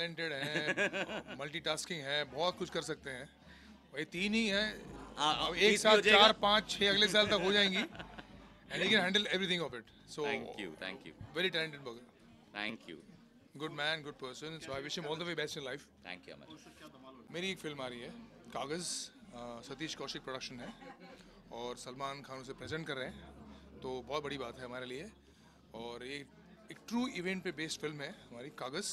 Talented हैं, multitasking है, बहुत कुछ कर सकते हैं। वही 3 ही है, अब एक साथ 4, 5, 6 अगले साल तक हो जाएंगी। And he can handle everything of it. So thank you very talented bugger, thank you good man, good person. So I wish him all the way best in life. Thank you Amar. मेरी एक film आ रही है कागज़, Satish Kaushik production है और सलमान खान उसे present कर रहे हैं, तो बहुत बड़ी बात है हमारे लिए। और ये एक ट्रू इवेंट पे बेस्ड फिल्म है हमारी कागज़,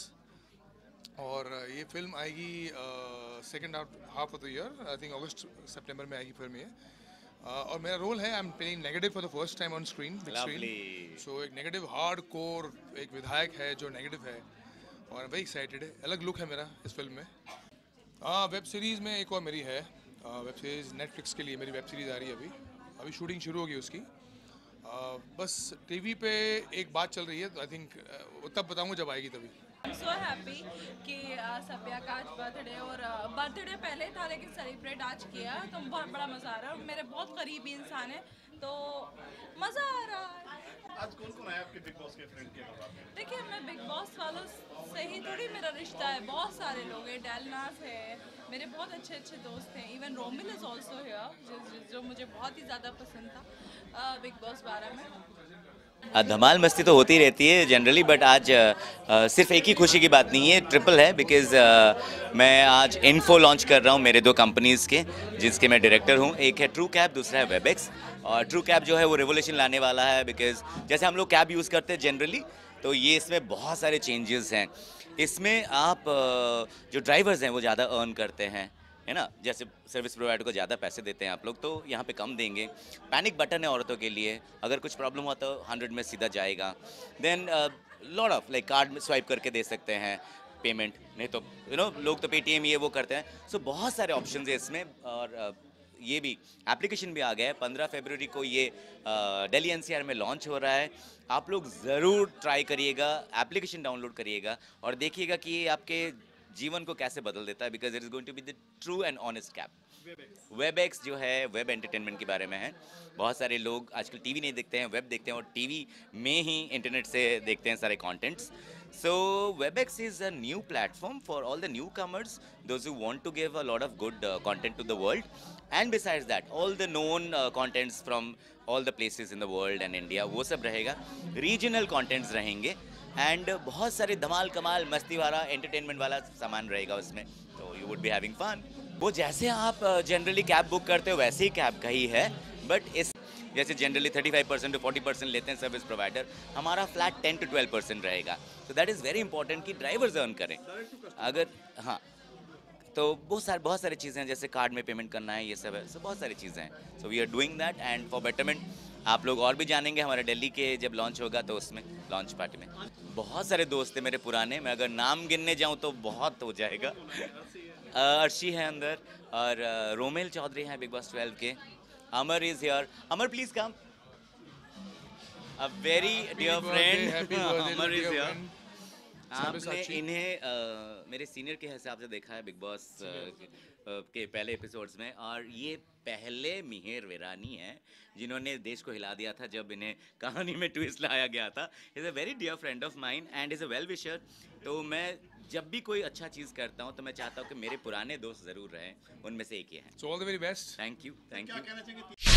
और ये फिल्म आएगी second half of the year, I think अगस्त सितंबर में आएगी फिल्म ये। और मेरा रोल है, I am playing negative for the first time on screen, big screen. So एक नेगेटिव हार्ड कोर एक विधायक है जो नेगेटिव है, और वेरी एक्साइटेड है। अलग लुक है मेरा इस फिल्म में। वेब सीरीज़ में एक और मेरी है, वेब सीरीज़ नेटफ्लिक्स के लिए मेरी वेब सीरीज़ आ रही है अभी शूटिंग शुरू होगी उसकी। बस टीवी पे एक बात चल रही है, तो आई थिंक तब बताऊंगा जब आएगी तभी। सो हैप्पी कि सभ्या का आज बर्थडे, और बर्थडे पहले था लेकिन सेलिब्रेट आज किया, तो बहुत बड़ा मज़ा आ रहा है। मेरे बहुत करीबी इंसान है तो मज़ा आ रहा है। आज कौन आया आपके बिग बॉस के फ्रेंड के बाद? देखिए, मैं बिग बॉस वालों से ही थोड़ी मेरा रिश्ता है, बहुत सारे लोग हैं। डेलनास है, मेरे बहुत अच्छे अच्छे दोस्त हैं। Even Romil is also here, जो मुझे बहुत ही ज़्यादा पसंद था बिग बॉस 12 में। धमाल मस्ती तो होती रहती है जनरली, बट आज सिर्फ एक ही खुशी की बात नहीं है, ट्रिपल है। बिकॉज मैं आज इन्फो लॉन्च कर रहा हूँ मेरे 2 कंपनीज़ के, जिसके मैं डायरेक्टर हूँ। एक है ट्रू कैब, दूसरा है वेबएक्स। और ट्रू कैब जो है वो रेवोल्यूशन लाने वाला है, बिकॉज जैसे हम लोग कैब यूज़ करते हैं जनरली, तो ये इसमें बहुत सारे चेंजेस हैं। इसमें आप जो ड्राइवर्स हैं वो ज़्यादा अर्न करते हैं, है ना। जैसे सर्विस प्रोवाइडर को ज़्यादा पैसे देते हैं आप लोग, तो यहाँ पे कम देंगे। पैनिक बटन है औरतों के लिए, अगर कुछ प्रॉब्लम हुआ तो 100 में सीधा जाएगा। Then lot of like card में स्वाइप करके दे सकते हैं पेमेंट, नहीं तो लोग तो पेटीएम ये वो करते हैं। सो बहुत सारे ऑप्शन है इसमें। और ये भी एप्लीकेशन भी आ गया है। 15 फरवरी को ये दिल्ली एनसीआर में लॉन्च हो रहा है। आप लोग ज़रूर ट्राई करिएगा, एप्लीकेशन डाउनलोड करिएगा और देखिएगा कि ये आपके जीवन को कैसे बदल देता है, because it is going to be the true and honest cab. WebEx जो है वेब एंटरटेनमेंट के बारे में है। बहुत सारे लोग आजकल टीवी नहीं देखते हैं, वेब देखते हैं, और टीवी में ही इंटरनेट से देखते हैं सारे contents. So WebEx is a new platform for all the newcomers, those who want to give a lot of good content to the world, and besides that, all the known contents from all the places in the world and India, वो सब रहेगा। Regional contents रहेंगे, and बहुत सारे धमाल कमाल मस्ती वाला entertainment वाला सामान रहेगा उसमें, तो you would be having fun। वो जैसे आप जनरली कैब बुक करते हो वैसे ही कैब का ही है, बट इस जैसे जनरली 35% to 40% लेते हैं सर्विस प्रोवाइडर, हमारा फ्लैट 10 to 12% रहेगा। तो दैट इज़ वेरी इंपॉर्टेंट कि ड्राइवर्स अर्न करें। अगर हाँ, तो बहुत सारी चीज़ें हैं, जैसे कार्ड में पेमेंट करना है, ये सब है। सो बहुत सारी चीज़ें हैं। So we are doing that and for betterment. आप लोग और भी जानेंगे हमारे दिल्ली के जब लॉन्च होगा, तो उसमें लॉन्च पार्टी में बहुत सारे दोस्त हैं मेरे पुराने। मैं अगर नाम गिनने जाऊँ तो बहुत हो जाएगा। अर्शी है अंदर, और रोमेल चौधरी हैं बिग बॉस 12 के। Amar is here. Amar, please come. A very dear friend. Happy birthday, Amar is here. आपने इन्हें मेरे सीनियर के हिसाब से देखा है बिग बॉस के पहले एपिसोड्स में, और ये पहले मिहिर वीरानी हैं जिन्होंने देश को हिला दिया था जब इन्हें कहानी में ट्विस्ट लाया गया था। Is a very dear friend of mine and is a well wisher. तो मैं जब भी कोई अच्छा चीज़ करता हूँ तो मैं चाहता हूँ कि मेरे पुराने दोस्त ज़रूर रहें, उनमें से एक ये है। So all the very best. Thank you. क्या कहना चाहेंगे?